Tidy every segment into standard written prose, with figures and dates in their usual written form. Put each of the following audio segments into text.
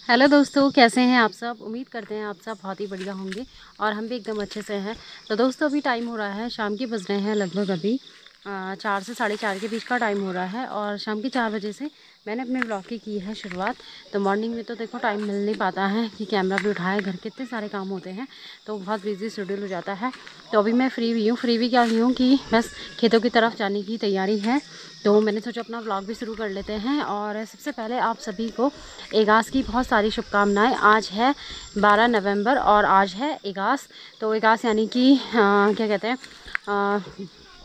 Hello दोस्तों, कैसे हैं आप सब। उम्मीद करते हैं आप सब बहुत ही बढ़िया होंगे और हम भी एकदम अच्छे से हैं। तो दोस्तों अभी टाइम हो रहा है, शाम के बज रहे हैं लगभग अभी 4 से 4:30 के बीच का टाइम हो रहा है। और शाम के 4 बजे से मैंने अपने व्लॉग की है शुरुआत। तो मॉर्निंग में तो देखो टाइम मिल नहीं पाता है कि कैमरा भी उठाए, घर के इतने सारे काम होते हैं तो बहुत बिजी शेड्यूल हो जाता है। तो अभी मैं फ्री भी हूँ। फ्री भी क्या हुई हूँ कि बस खेतों की तरफ जाने की तैयारी है, तो मैंने सोचा अपना व्लॉग भी शुरू कर लेते हैं। और सबसे पहले आप सभी को एगास की बहुत सारी शुभकामनाएं। आज है 12 नवंबर और आज है एगास। तो एगास यानी कि क्या कहते हैं,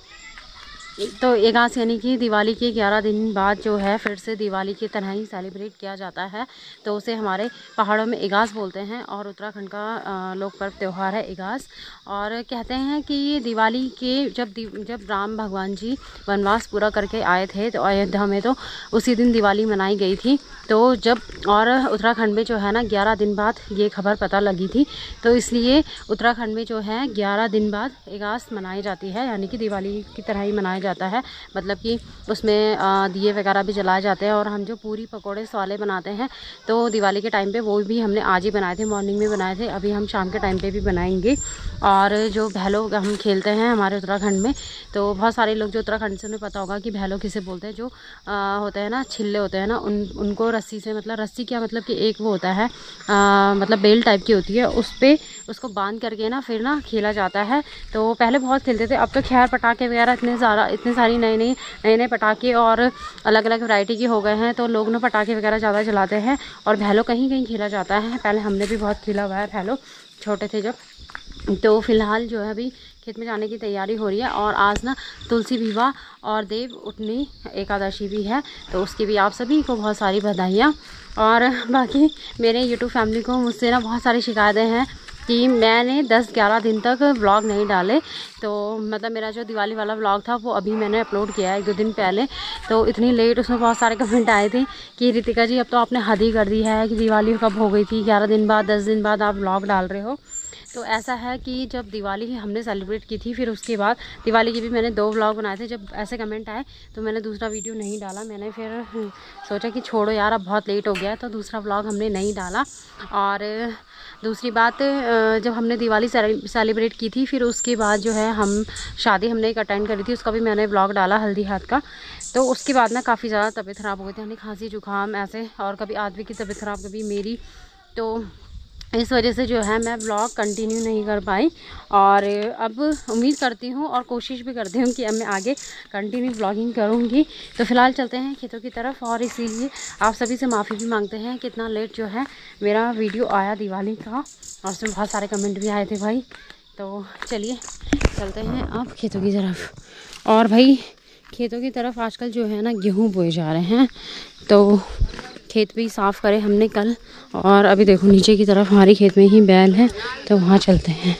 तो एगास यानी कि दिवाली के 11 दिन बाद जो है फिर से दिवाली की तरह ही सेलिब्रेट किया जाता है। तो उसे हमारे पहाड़ों में एगास बोलते हैं और उत्तराखंड का लोक पर्व त्यौहार है एगास। और कहते हैं कि ये दिवाली के जब राम भगवान जी वनवास पूरा करके आए थे तो अयोध्या में, तो उसी दिन दिवाली मनाई गई थी। तो जब और उत्तराखंड में जो है ना 11 दिन बाद ये खबर पता लगी थी, तो इसलिए उत्तराखंड में जो है 11 दिन बाद एगास मनाई जाती है, यानी कि दिवाली की तरह ही मनाया जाता है। मतलब कि उसमें दिए वगैरह भी जलाए जाते हैं। और हम जो पूरी पकोड़े स्वाले बनाते हैं तो दिवाली के टाइम पे वो भी हमने आज ही बनाए थे, मॉर्निंग में बनाए थे, अभी हम शाम के टाइम पे भी बनाएंगे। और जो भैलो हम खेलते हैं हमारे उत्तराखंड में, तो बहुत सारे लोग जो उत्तराखंड से उन्हें पता होगा कि भैलो किसे बोलते हैं। जो होते हैं ना, छिल्ले होते हैं ना, उनको रस्सी से, मतलब रस्सी क्या, मतलब कि एक वो होता है मतलब बेल टाइप की होती है, उस पर उसको बांध करके ना फिर ना खेला जाता है। तो पहले बहुत खेलते थे, अब तो खैर पटाखे वगैरह इतने सारी नए पटाखे और अलग अलग वैरायटी के हो गए हैं, तो लोग ना पटाखे वगैरह ज़्यादा चलाते हैं और भैलो कहीं कहीं खेला जाता है। पहले हमने भी बहुत खेला हुआ है भैलो, छोटे थे जब। तो फिलहाल जो है अभी खेत में जाने की तैयारी हो रही है। और आज ना तुलसी विवाह और देव उठनी एकादशी भी है, तो उसकी भी आप सभी को बहुत सारी बधाइयाँ। और बाकी मेरे यूट्यूब फैमिली को मुझसे ना बहुत सारी शिकायतें हैं कि मैंने 10-11 दिन तक व्लॉग नहीं डाले। तो मतलब मेरा जो दिवाली वाला व्लॉग था वो अभी मैंने अपलोड किया है 1-2 दिन पहले, तो इतनी लेट उसमें बहुत सारे कमेंट आए थे कि रितिका जी अब तो आपने हद ही कर दी है कि दिवाली कब हो गई थी, 11 दिन बाद 10 दिन बाद आप व्लॉग डाल रहे हो। तो ऐसा है कि जब दिवाली हमने सेलिब्रेट की थी, फिर उसके बाद दिवाली के भी मैंने 2 व्लॉग बनाए थे। जब ऐसे कमेंट आए तो मैंने दूसरा वीडियो नहीं डाला। मैंने फिर सोचा कि छोड़ो यार, अब बहुत लेट हो गया है, तो दूसरा व्लॉग हमने नहीं डाला। और दूसरी बात, जब हमने दिवाली सेलिब्रेट की थी फिर उसके बाद जो है हम शादी हमने एक अटेंड करी थी, उसका भी मैंने व्लॉग डाला, हल्दी हाथ का। तो उसके बाद ना काफ़ी ज़्यादा तबीयत ख़राब हो गई थी, हमने खांसी जुकाम ऐसे, और कभी आदमी की तबीयत ख़राब कभी मेरी, तो इस वजह से जो है मैं ब्लॉग कंटिन्यू नहीं कर पाई। और अब उम्मीद करती हूँ और कोशिश भी करती हूँ कि अब मैं आगे कंटिन्यू ब्लॉगिंग करूँगी। तो फ़िलहाल चलते हैं खेतों की तरफ, और इसीलिए आप सभी से माफ़ी भी मांगते हैं कि इतना लेट जो है मेरा वीडियो आया दिवाली का, और उसमें बहुत सारे कमेंट भी आए थे भाई। तो चलिए चलते हैं अब खेतों की तरफ। और भाई खेतों की तरफ आजकल जो है ना गेहूँ बोए जा रहे हैं, तो खेत भी साफ़ करे हमने कल। और अभी देखो नीचे की तरफ हमारे खेत में ही बैल है, तो वहाँ चलते हैं।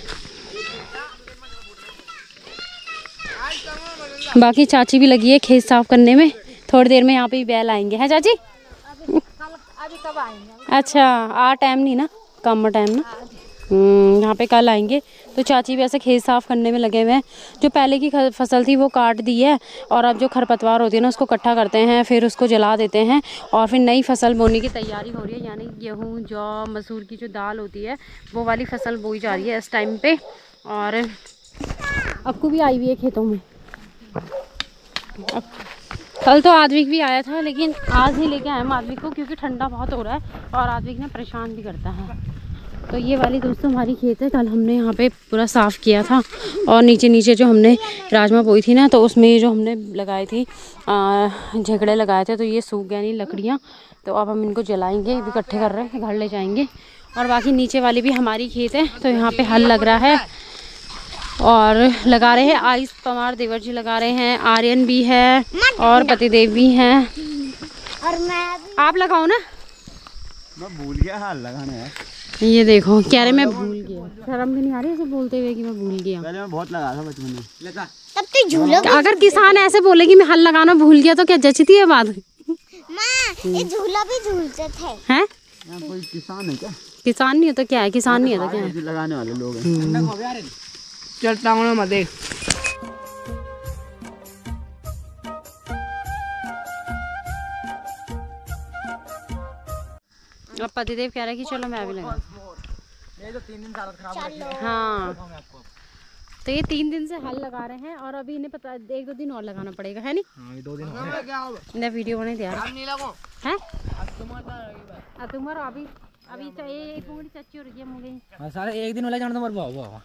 बाकी चाची भी लगी है खेत साफ़ करने में, थोड़ी देर में यहाँ पे भी बैल आएंगे, हैं चाची? अभी कब आएंगे? अच्छा, आ टाइम नहीं ना, कम टाइम ना। यहाँ पे कल आएंगे। तो चाची भी ऐसे खेत साफ़ करने में लगे हुए हैं। जो पहले की फसल थी वो काट दी है, और अब जो खरपतवार होती है ना उसको इकट्ठा करते हैं, फिर उसको जला देते हैं, और फिर नई फसल बोने की तैयारी हो रही है। यानी गेहूँ, जौ, मसूर की जो दाल होती है वो वाली फसल बोई जा रही है इस टाइम पे। और अक्कू भी आई हुई है खेतों में। कल तो आद्विक भी आया था, लेकिन आज ही लेके आए हम आद्विक को, क्योंकि ठंडा बहुत हो रहा है और आद्विक ने परेशान भी करता है। तो ये वाली दोस्तों हमारी खेत है, कल हमने यहाँ पे पूरा साफ़ किया था। और नीचे जो हमने राजमा बोई थी ना, तो उसमें जो हमने लगाई थी झगड़े लगाए थे, तो ये सूख गए नहीं लकड़ियाँ, तो अब हम इनको जलाएंगे, भी इकट्ठे कर रहे हैं, घर ले जाएंगे। और बाकी नीचे वाली भी हमारी खेत है, तो यहाँ पे हल लग रहा है और लगा रहे हैं आयुष पवार देवर जी लगा रहे हैं, आर्यन भी है और पतिदेव भी हैं। और मैं आप लगाओ ना। मैं भूल गया हाल लगाना है। ये देखो कह रहे मैं भूल गया, शर्म भी नहीं आ रही ऐसे बोलते हुए कि मैं भूल गया। पहले मैं बहुत लगा था बचपन में। तब तो झूलों अगर किसान ऐसे बोले कि मैं हल लगाना भूल गया तो क्या जचती है बात? ये झूला भी झूलते थे। हैं? कोई किसान है क्या? किसान नहीं होता क्या है? किसान नहीं होता क्या है? लगाने वाले लोग हैं। चलता हूँ मैं देख। अब पतिदेव कह रहा है कि चलो मैं भी लगा। ये तो 3 दिन हालत खराब हो रही है। हाँ तो ये 3 दिन से हल लगा रहे हैं और अभी इन्हें पता 1-2 दिन और लगाना पड़ेगा है नहीं। हाँ, ये 2 दिन हो गए। इन्हें वीडियो बने दिया है तुम्हारा अभी तो एक मुंगड़ी चच्ची हो रही है मुंगड़ी। हां सारे एक दिन वाला जान तो मर बाबा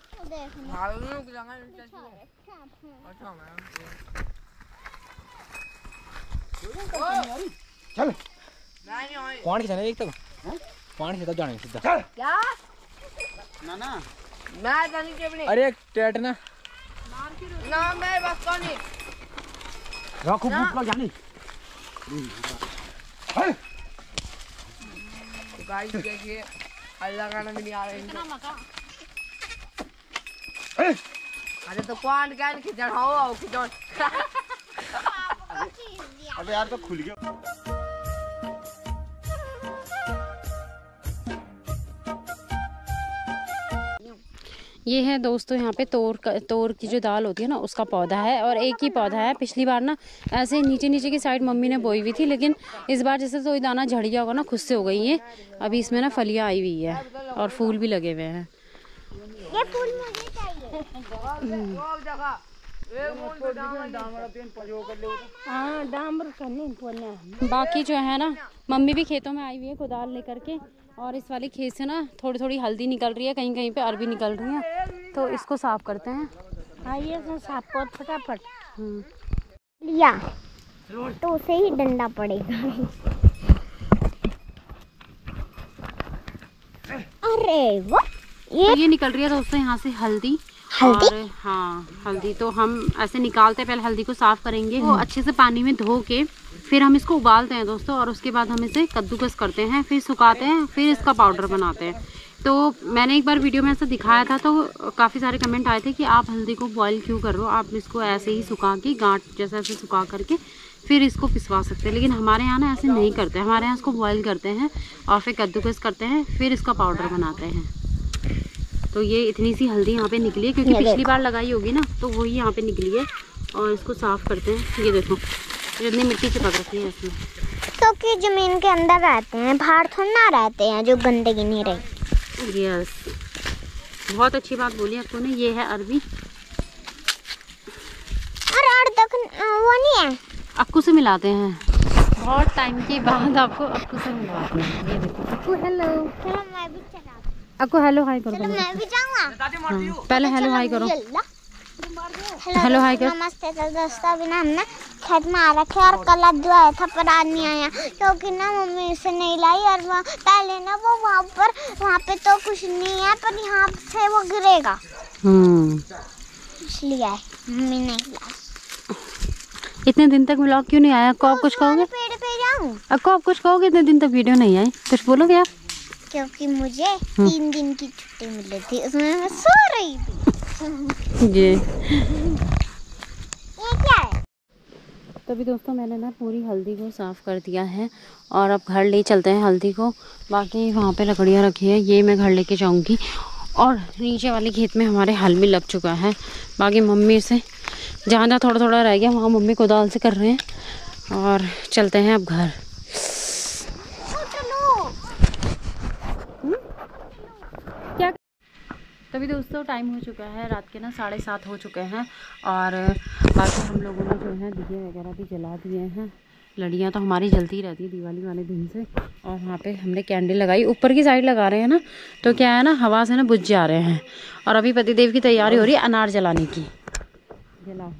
चल कौन किसान एक तक कौन से तब जाने सीधा चल क्या ना मैं जानी के अपने अरे टेट ना मैं बस कौन नहीं रखो भूख लग जानी गाइस देखिए अल्लाह का नाम नहीं आ रहा इतना मका अरे तो कौन क्या खिचड़ हो आओ खिचड़ अबे यार तो खुल गया। ये है दोस्तों यहाँ पे तोर की जो दाल होती है ना उसका पौधा है और एक ही पौधा है। पिछली बार ना ऐसे नीचे नीचे की साइड मम्मी ने बोई हुई थी लेकिन इस बार जैसे तो दाना झड़ गया होगा ना खुद से हो गई है। अभी इसमें ना फलियाँ आई हुई है और फूल भी लगे हुए हैं। ये फूल मुझे चाहिए। बाकी जो है ना मम्मी भी खेतों में आई हुई है कुदाल लेकर के और इस वाली खेत से ना थोड़ी थोड़ी हल्दी निकल रही है, कहीं कहीं पे अरबी निकल रही है तो इसको साफ करते हैं। आइए तो साफ कर फटाफट लिया तो उसे ही डंडा पड़ेगा। अरे वाह ये निकल रही है दोस्तों यहाँ से हल्दी। हल्दी? और हाँ हल्दी तो हम ऐसे निकालते हैं। पहले हल्दी को साफ करेंगे वो अच्छे से पानी में धो के फिर हम इसको उबालते हैं दोस्तों और उसके बाद हम इसे कद्दूकस करते हैं फिर सुखाते हैं फिर इसका पाउडर बनाते हैं। तो मैंने एक बार वीडियो में ऐसा दिखाया था तो काफ़ी सारे कमेंट आए थे कि आप हल्दी को बॉईल क्यों कर रहे हो, आप इसको ऐसे ही सुखा के गांठ जैसे ऐसे सुखा करके फिर इसको पिसवा सकते हैं। लेकिन हमारे यहाँ ना ऐसे नहीं करते, हमारे यहाँ इसको बॉईल करते हैं और फिर कद्दूकस करते हैं फिर इसका पाउडर बनाते हैं। तो ये इतनी सी हल्दी यहाँ पे निकली है क्योंकि पिछली बार लगाई होगी ना तो वही यहाँ पे निकली है। और इसको साफ करते हैं। ये देखो जितनी मिट्टी चिपक रखी है इसमें तो कि जमीन के अंदर रहते हैं बाहर थोड़ा ना रहते हैं जो गंदगी नहीं रही। यस बहुत अच्छी बात बोली आपको ने। ये है अरबी और तक वो नहीं है अक्कू से मिलाते हैं। बहुत टाइम के बाद आपको अक्कू से मिलाते हैं। ये देखो अक्कू हेलो। चलो मैं भी चला अक्कू हेलो हाय करो। चलो मैं भी जाऊंगा। पहले हेलो हाय करो। हेलो हाय करो। नमस्ते तो दोस्तों अभी ना हमने खेत में आ रखे और कल जो आया था पर आज नहीं आया क्योंकि ना मम्मी उसे नहीं लाई और पहले ना वो वहाँ पे तो कुछ नहीं है पर यहाँ से वो गिरेगा इसलिए मम्मी नहीं लाई। इतने दिन तक व्लॉग क्यों नहीं आया? आप कुछ कहोगे? पेड़ पे जाऊँ आप कुछ कहोगे? इतने दिन तक वीडियो नहीं आई कुछ बोलोगे आप? क्योंकि मुझे 3 दिन की छुट्टी मिली थी उसमें मैं सो रही थी। ये क्या है? तो अभी दोस्तों मैंने ना पूरी हल्दी को साफ़ कर दिया है और अब घर ले चलते हैं हल्दी को। बाकी वहाँ पे लकड़ियाँ रखी है ये मैं घर लेके जाऊँगी। और नीचे वाले खेत में हमारे हल भी लग चुका है। बाकी मम्मी से जहाँ जहाँ थोड़ा थोड़ा रह गया वहाँ मम्मी कुदाल से कर रहे हैं और चलते हैं अब घर। क्या तभी दोस्तों टाइम हो चुका है रात के ना 7:30 हो चुके हैं और बाकी हम लोगों ने जो है दिए वगैरह भी जला दिए हैं। लड़ियाँ तो हमारी जलती रहती है दिवाली वाले दिन से। और वहाँ पे हमने कैंडल लगाई ऊपर की साइड लगा रहे हैं ना तो क्या है ना हवा से ना बुझ जा रहे हैं। और अभी पतिदेव की तैयारी हो रही है अनार जलाने की। जलाओ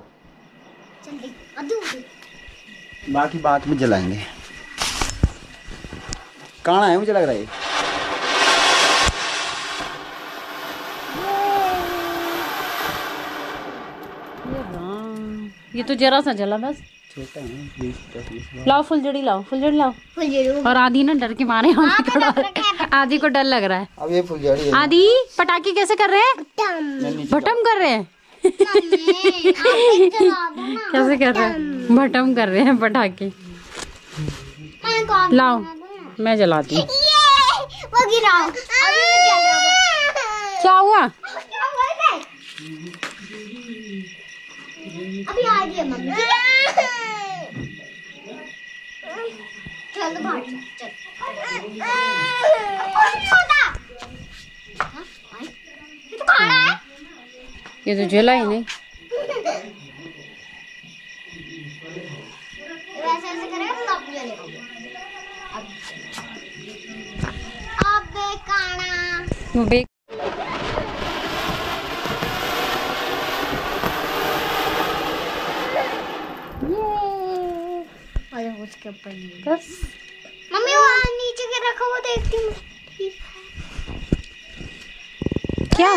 बाकी बात में जलाएंगे। कहाँ है मुझे लग रहा है ये तो जरा सा जला बस। छोटा है। लाओ फुलझड़ी लाओ और आदि ना डर के मारे आदि को डर लग रहा है। अब ये फुलझड़ी है। आदि पटाखे कैसे कर रहे हैं? भटम कर रहे हैं। कैसे कर रहे हैं? भटम कर रहे हैं पटाखे। लाओ मैं जलाती हूँ। क्या हुआ? अभी आ गई मम्मी। चल बाहर चल। ये तो जला ही नहीं। ऐसे करेगा तब जलेगा। अब बेकाना बे अरे उसके ऊपर नहीं। बस मम्मी वो नीचे के रखा हुआ देखती हूँ। क्या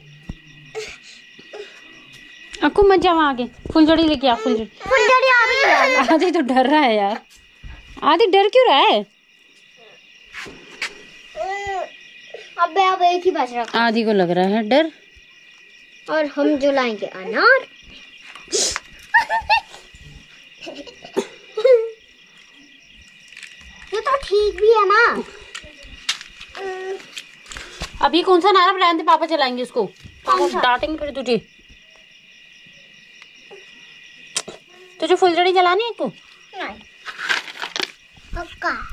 अक्कू मत जाओ आगे। फुलझड़ी लेके आ। फुलझड़ी आ भी रहा है। आदि तो डर रहा है यार। आदि डर क्यों रहा है? अब एक ही बच रहा। आदि को लग रहा है डर। और हम जलाएंगे अनार। ये तो ठीक भी है ना। अभी कौन सा नारा बनाए थे? पापा चलाएंगे उसको। पापा डांटेंगे फिर तुझे। तुझे फुलझड़ी जलानी है को? नहीं। पक्का।